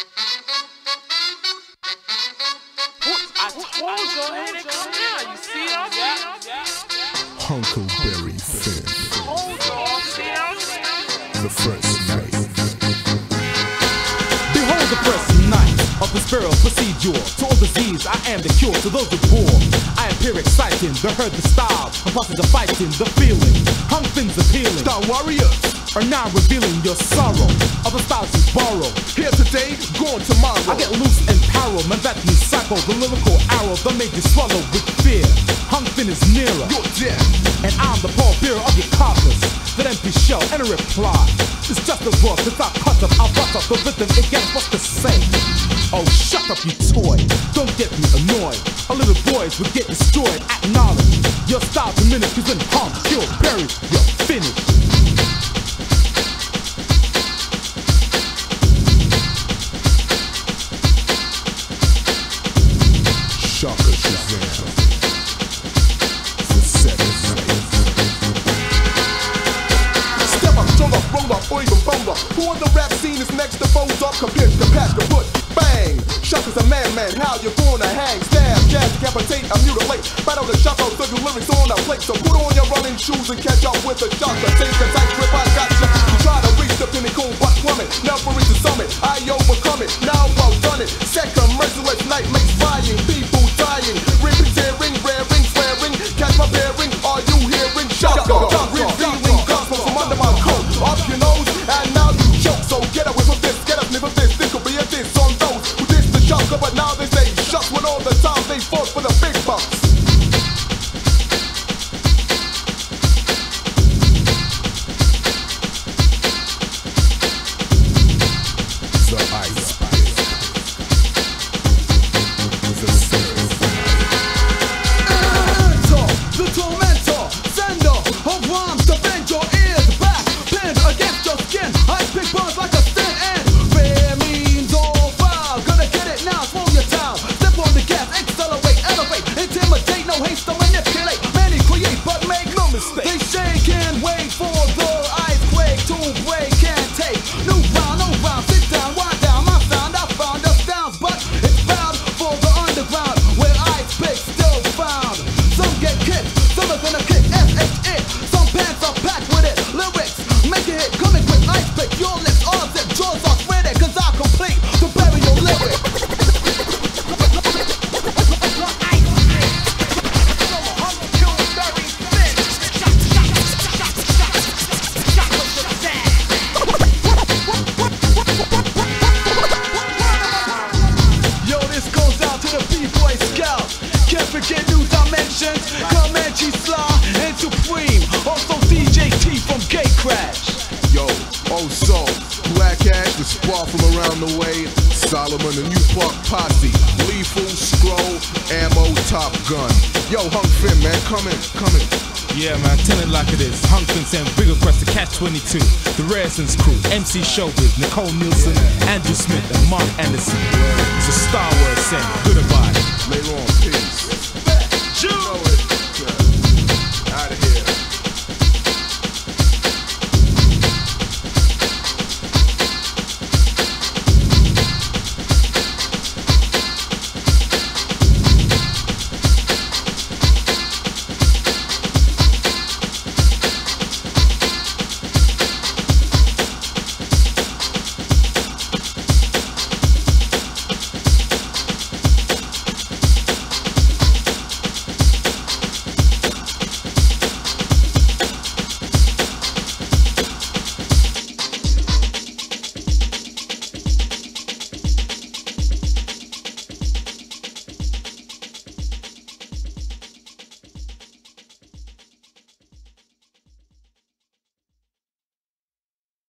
Huckleberry Finn. The first night. Behold the first night of the spiral procedure. To all disease, I am the cure. To those who bore, I appear exciting. The herd, the style, and process of fighting. The feeling, Hung Finn's appealing. Star warriors are now revealing your sorrow. Other styles you borrow. here today, gone tomorrow. I get loose and power, man, that me cycle. The lyrical arrow that made you swallow with fear. Hung Finn is nearer. You're dead. And I'm the pallbearer of your carcass. That empty shell and a reply. It's just a book, it's not cut up. I'll bust up the rhythm, it gets what to say. Oh, shut up, you toy. Don't get me annoyed. Our little boys will get destroyed. Acknowledge your style diminished. Cause when Hung, kill, bury, you're finished. Shaka Shazam. The seventh night. Step up, stroll up, roll up, or even fold up. Who on the rap scene is next to fold up? Compared to patch the foot. Bang! Shaka's a man, how you gonna hang? Stab, jab, decapitate, I mutilate. Battle the Shaka, so your lyrics on a plate. So put on your running shoes and catch up with the Shaka. Take the tight grip, I gotcha. You try to reach the pinnacle, but plummet. Never reach the summit, I overcome it. Now well done it. Second merciless night makes flying. People dying, ripping, tearing, raring, flaring. Catch my bearing, are you hearing? Shaka, revealing gospel from under my coat. Up your nose, and now you choke. So get away from this, get up, live with this. This could be a diss on those who diss the Shaka, but now they say shucks when all the time they fought for the big bucks. The ice pick. The third night. The tormentor, sender of rhymes to bend your ears back. Pinned against your skin, I pick burns like a thin end. Fair means all foul, gonna get it now, slow your town. Step on the gas, accelerate, elevate, intimidate, no haste to manipulate. Many create, but make no mistake. They shake and wait for the ice quake to break and take. New round, no round, sit down, wind down. My sound, I found the sounds, but it's bound for the underground where ice picks still found. Some get kicked, some are gonna kick it. Some pants are packed with it. Lyrics, make a hit, coming with ice pick. Your lips are zip, jaws are spreaded, cause I complete to bury your lyrics. Yo, this goes out to the B-Boy Scout. Can't forget New Dimensions, Comanche Sly, and Supreme. Also DJ T from Gate Crash. Yo, so Black Ash, the spar from around the way. Solomon, the New Park Posse. Lethal, Scroll, Ammo, Top Gun. Yo, Hung Finn, man, come in. Yeah, man, tell it like it is. Hung Finn sent big request to Catch 22, the Raresons crew, MC Showbiz, Nicole Nielsen, Andrew Smith, and Mark Anderson. It's a Star Wars saying goodbye. Later on,